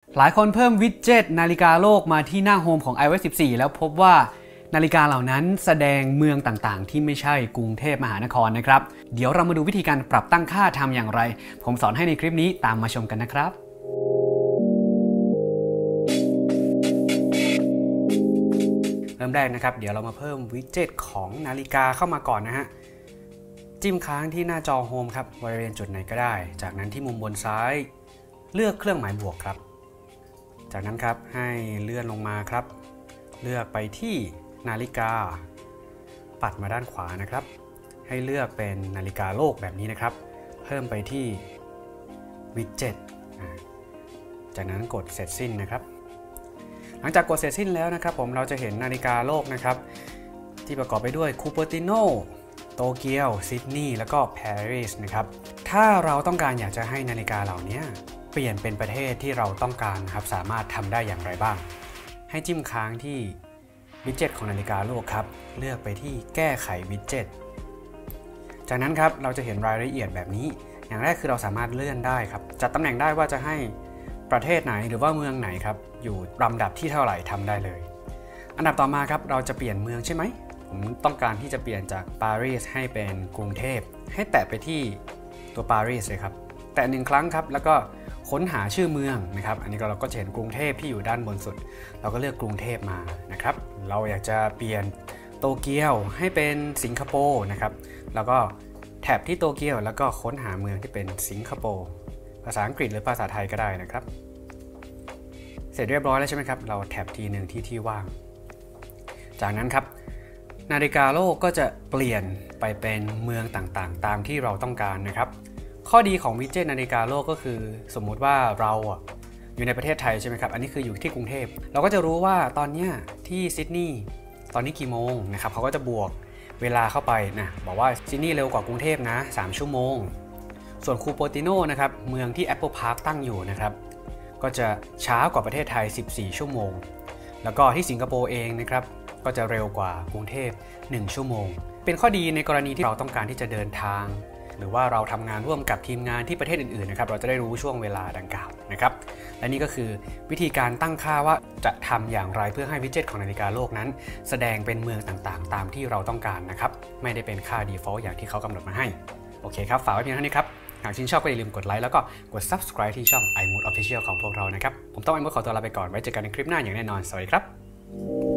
หลายคนเพิ่มวิดเจ็ตนาฬิกาโลกมาที่หน้าโฮมของ iOS 14 แล้วพบว่านาฬิกาเหล่านั้นแสดงเมืองต่างๆที่ไม่ใช่กรุงเทพมหานครนะครับเดี๋ยวเรามาดูวิธีการปรับตั้งค่าทำอย่างไรผมสอนให้ในคลิปนี้ตามมาชมกันนะครับเริ่มแรกนะครับเดี๋ยวเรามาเพิ่มวิดเจ็ตของนาฬิกาเข้ามาก่อนนะฮะจิ้มค้างที่หน้าจอโฮมครับบริเวณจุดไหนก็ได้จากนั้นที่มุมบนซ้ายเลือกเครื่องหมายบวกครับจากนั้นครับให้เลื่อนลงมาครับเลือกไปที่นาฬิกาปัดมาด้านขวานะครับให้เลือกเป็นนาฬิกาโลกแบบนี้นะครับเพิ่มไปที่วิดเจ็ตจากนั้นกดเสร็จสิ้นนะครับหลังจากกดเสร็จสิ้นแล้วนะครับเราจะเห็นนาฬิกาโลกนะครับที่ประกอบไปด้วยคูเปอร์ติโนโตเกียวซิดนีย์แล้วก็ปารีสนะครับถ้าเราต้องการอยากจะให้นาฬิกาเหล่านี้เปลี่ยนเป็นประเทศที่เราต้องการครับสามารถทำได้อย่างไรบ้างให้จิ้มค้างที่วิดเจ็ตของนาฬิกาโลกครับเลือกไปที่แก้ไขวิดเจ็ตจากนั้นครับเราจะเห็นรายละเอียดแบบนี้อย่างแรกคือเราสามารถเลื่อนได้ครับจัดตำแหน่งได้ว่าจะให้ประเทศไหนหรือว่าเมืองไหนครับอยู่ลำดับที่เท่าไหร่ทำได้เลยอันดับต่อมาครับเราจะเปลี่ยนเมืองใช่ไหมผมต้องการที่จะเปลี่ยนจากปารีสให้เป็นกรุงเทพให้แตะไปที่ตัวปารีสเลยครับแตะ1 ครั้งครับแล้วก็ค้นหาชื่อเมืองนะครับอันนี้เราก็จะเห็นกรุงเทพที่อยู่ด้านบนสุดเราก็เลือกกรุงเทพมานะครับเราอยากจะเปลี่ยนโตเกียวให้เป็นสิงคโปร์นะครับแล้วก็แท็บที่โตเกียวแล้วก็ค้นหาเมืองที่เป็นสิงคโปร์ภาษาอังกฤษหรือภาษาไทยก็ได้นะครับเสร็จเรียบร้อยแล้วใช่ไหมครับเราแท็บทีหนึ่งที่ว่างจากนั้นครับนาฬิกาโลกก็จะเปลี่ยนไปเป็นเมืองต่างๆตามที่เราต้องการนะครับข้อดีของวิดเจ็ตนาฬิกาโลกก็คือสมมุติว่าเราอยู่ในประเทศไทยใช่ไหมครับอันนี้คืออยู่ที่กรุงเทพเราก็จะรู้ว่าตอนนี้ที่ซิดนีย์ตอนนี้กี่โมงนะครับเขาก็จะบวกเวลาเข้าไปนะบอกว่าซิดนีย์เร็วกว่ากรุงเทพนะ3 ชั่วโมงส่วนคูโปติโนนะครับเมืองที่ Apple Park ตั้งอยู่นะครับก็จะช้ากว่าประเทศไทย14 ชั่วโมงแล้วก็ที่สิงคโปร์เองนะครับก็จะเร็วกว่ากรุงเทพ1 ชั่วโมงเป็นข้อดีในกรณีที่เราต้องการที่จะเดินทางหรือว่าเราทำงานร่วมกับทีมงานที่ประเทศอื่นๆนะครับเราจะได้รู้ช่วงเวลาดังกล่าวนะครับและนี่ก็คือวิธีการตั้งค่าว่าจะทำอย่างไรเพื่อให้วิดเจ็ตของนาฬิกาโลกนั้นแสดงเป็นเมืองต่างๆตามที่เราต้องการนะครับไม่ได้เป็นค่า default อย่างที่เขากำหนดมาให้โอเคครับฝากไว้เพียงเท่านี้ครับหากชื่นชอบก็อย่าลืมกดไลค์แล้วก็กด subscribe ที่ช่อง iMood Official ของพวกเรานะครับผมต้อง iMood ขอตัวลาไปก่อนไว้เจอกันในคลิปหน้าอย่างแน่นอนสวัสดีครับ